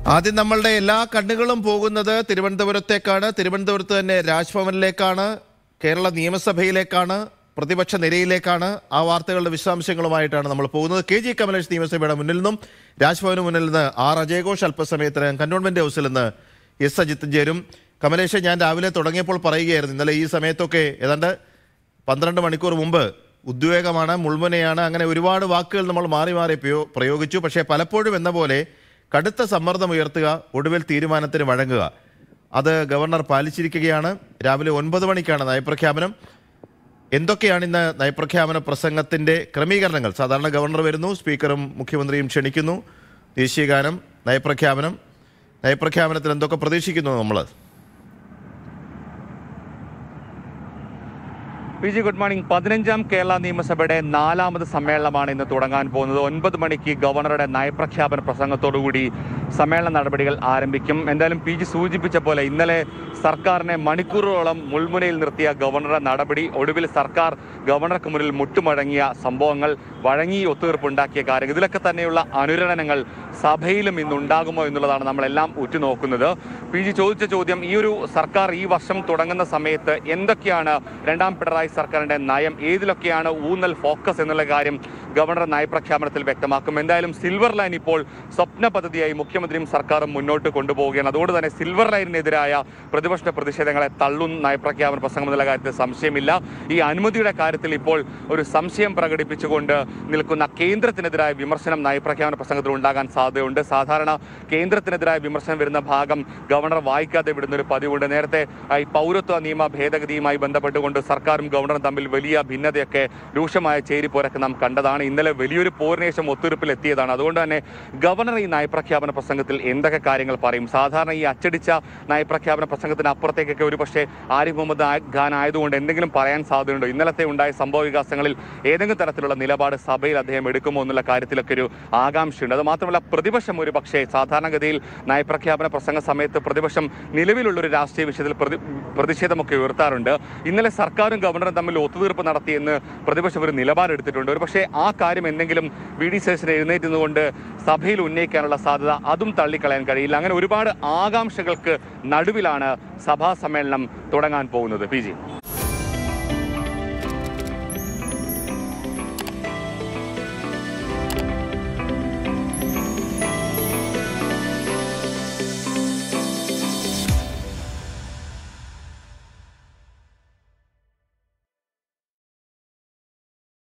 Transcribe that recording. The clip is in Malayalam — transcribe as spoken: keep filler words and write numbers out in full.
ആദ്യം നമ്മളുടെ എല്ലാ കണ്ണുകളും പോകുന്നത് തിരുവനന്തപുരത്തേക്കാണ്. തിരുവനന്തപുരത്ത് തന്നെ രാജ്ഭവനിലേക്കാണ്, കേരള നിയമസഭയിലേക്കാണ്, പ്രതിപക്ഷ നിരയിലേക്കാണ്. ആ വാർത്തകളുടെ വിശദാംശങ്ങളുമായിട്ടാണ് നമ്മൾ പോകുന്നത്. കെ ജി കമലേഷ് നിയമസഭയുടെ മുന്നിൽ നിന്നും രാജ്ഭവന് മുന്നിൽ നിന്ന് ആർ അജയഘോഷ് അല്പസമയത്തിനകം കന്റോൺമെന്റ് ഹൗസിൽ നിന്ന് എസ് അജിത്ത് ചേരും. കമലേഷ്, ഞാൻ രാവിലെ തുടങ്ങിയപ്പോൾ പറയുകയായിരുന്നു, ഇന്നലെ ഈ സമയത്തൊക്കെ ഏതാണ്ട് പന്ത്രണ്ട് മണിക്കൂർ മുമ്പ് ഉദ്വേഗമാണ്, മുൾമുനയാണ്, അങ്ങനെ ഒരുപാട് വാക്കുകൾ നമ്മൾ മാറി മാറി പ്രയോഗിച്ചു. പക്ഷേ പലപ്പോഴും എന്ന പോലെ കടുത്ത സമ്മർദ്ദം ഉയർത്തുക, ഒടുവിൽ തീരുമാനത്തിന് വഴങ്ങുക, അത് ഗവർണർ പാലിച്ചിരിക്കുകയാണ്. രാവിലെ ഒൻപത് മണിക്കാണ് നയപ്രഖ്യാപനം. എന്തൊക്കെയാണ് ഇന്ന് നയപ്രഖ്യാപന പ്രസംഗത്തിൻ്റെ ക്രമീകരണങ്ങൾ? സാധാരണ ഗവർണർ വരുന്നു, സ്പീക്കറും മുഖ്യമന്ത്രിയും ക്ഷണിക്കുന്നു, ദേശീയഗാനം, നയപ്രഖ്യാപനം. നയപ്രഖ്യാപനത്തിൽ എന്തൊക്കെ പ്രതീക്ഷിക്കുന്നു നമ്മൾ? P G, good morning. പതിനഞ്ചാം കേരള നിയമസഭയുടെ നാലാമത് സമ്മേളനമാണ് ഇന്ന് തുടങ്ങാൻ പോകുന്നത്. ഒൻപത് മണിക്ക് ഗവർണറുടെ നയപ്രഖ്യാപന പ്രസംഗത്തോടുകൂടി സമ്മേളന നടപടികൾ ആരംഭിക്കും. എന്തായാലും പി ജി സൂചിപ്പിച്ച പോലെ ഇന്നലെ സർക്കാരിനെ മണിക്കൂറുകളോളം മുൾമുനയിൽ നിർത്തിയ ഗവർണറുടെ നടപടി, ഒടുവിൽ സർക്കാർ ഗവർണർക്ക് മുന്നിൽ മുട്ടുമടങ്ങിയ സംഭവങ്ങൾ, വഴങ്ങി ഒത്തുതീർപ്പുണ്ടാക്കിയ കാര്യങ്ങൾ, ഇതിലൊക്കെ തന്നെയുള്ള അനുരണനങ്ങൾ സഭയിലും ഇന്നുണ്ടാകുമോ എന്നുള്ളതാണ് നമ്മളെല്ലാം ഉറ്റുനോക്കുന്നത്. പി ജി ചോദിച്ച ചോദ്യം, ഈ ഒരു സർക്കാർ ഈ വർഷം തുടങ്ങുന്ന സമയത്ത് എന്തൊക്കെയാണ് രണ്ടാം പിണറായി സർക്കാരിന്റെ നയം, ഏതിലൊക്കെയാണ് ഊന്നൽ, ഫോക്കസ് എന്നുള്ള കാര്യം ഗവർണർ നയപ്രഖ്യാപനത്തിൽ വ്യക്തമാക്കും. എന്തായാലും സിൽവർ ലൈൻ ഇപ്പോൾ സ്വപ്ന പദ്ധതിയായി മുഖ്യമന്ത്രിയും സർക്കാരും മുന്നോട്ട് കൊണ്ടുപോവുകയാണ്. അതുകൊണ്ട് തന്നെ സിൽവർ ലൈനിനെതിരായ പ്രതിപക്ഷ പ്രതിഷേധങ്ങളെ തള്ളും നയപ്രഖ്യാപന പ്രസംഗം എന്നുള്ള കാര്യത്തിൽ സംശയമില്ല. ഈ അനുമതിയുടെ കാര്യത്തിൽ ഇപ്പോൾ ഒരു സംശയം പ്രകടിപ്പിച്ചുകൊണ്ട് നിൽക്കുന്ന കേന്ദ്രത്തിനെതിരായ വിമർശനം നയപ്രഖ്യാപന പ്രസംഗത്തിൽ ഉണ്ടാകാൻ സാധ്യതയുണ്ട്. സാധാരണ കേന്ദ്രത്തിനെതിരായ വിമർശനം വരുന്ന ഭാഗം ഗവർണർ വായിക്കാതെ വിടുന്നൊരു പതിവുണ്ട്. നേരത്തെ ഈ പൗരത്വ നിയമ ഭേദഗതിയുമായി ബന്ധപ്പെട്ടുകൊണ്ട് സർക്കാരും ഗവർണറും തമ്മിൽ വലിയ ഭിന്നതയൊക്കെ, രൂക്ഷമായ ചേരിപ്പോരൊക്കെ നാം കണ്ടതാണ്. ഇന്നലെ വലിയൊരു പോരിന് ശേഷം ഒത്തുതീർപ്പിൽ എത്തിയതാണ്. അതുകൊണ്ട് തന്നെ ഗവർണർ ഈ നയപ്രഖ്യാപന പ്രസംഗത്തിൽ എന്തൊക്കെ കാര്യങ്ങൾ പറയും? സാധാരണ ഈ അച്ചടിച്ച നയപ്രഖ്യാപന പ്രസംഗത്തിന് അപ്പുറത്തേക്കൊക്കെ ഒരു പക്ഷേ ആരിഫ് മുഹമ്മദ് ഖാൻ ആയതുകൊണ്ട് എന്തെങ്കിലും പറയാൻ സാധ്യതയുണ്ടോ? ഇന്നലത്തെ ഉണ്ടായ സംഭവ വികാസങ്ങളിൽ ഏതെങ്കിലും തരത്തിലുള്ള നിലപാട് സഭയിൽ അദ്ദേഹം എടുക്കുമോ എന്നുള്ള കാര്യത്തിലൊക്കെ ഒരു ആകാംക്ഷയുണ്ട്. അത് മാത്രമല്ല, പ്രതിപക്ഷം ഒരു പക്ഷേ സാധാരണഗതിയിൽ നയപ്രഖ്യാപന പ്രസംഗ സമയത്ത് പ്രതിപക്ഷം നിലവിലുള്ളൊരു രാഷ്ട്രീയ വിഷയത്തിൽ പ്രതി പ്രതിഷേധമൊക്കെ ഉയർത്താറുണ്ട്. ഇന്നലെ സർക്കാരും ഗവർണറും തമ്മിൽ ഒത്തുതീർപ്പ് നടത്തിയെന്ന് പ്രതിപക്ഷം ഒരു നിലപാടെടുത്തിട്ടുണ്ട്. ഒരു പക്ഷേ ആ കാര്യം എന്തെങ്കിലും വി ഡി സതീശൻ എഴുന്നേറ്റുന്നതുകൊണ്ട് സഭയിൽ ഉന്നയിക്കാനുള്ള സാധ്യത അതും തള്ളിക്കളയാൻ കഴിയില്ല. അങ്ങനെ ഒരുപാട് ആകാംക്ഷകൾക്ക് നടുവിലാണ് സഭാ സമ്മേളനം തുടങ്ങാൻ പോകുന്നത്. P G.